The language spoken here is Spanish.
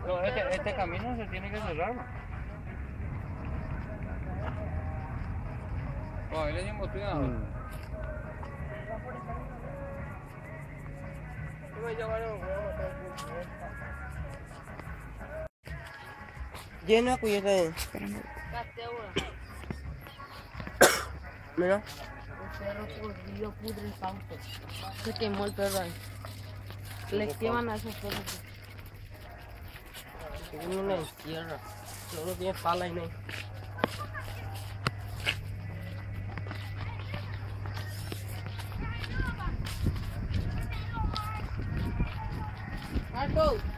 No, este camino se tiene que cerrar, ¿no? Oh, ahí le dimos cuidado. Lleno de cuyeta ahí. Mira. El perro corrió, pudre el pauto. Se quemó el perro ahí. Les queman a esos perros. Tiene una izquierda. Solo tiene pala ahí, ¿no? Marco.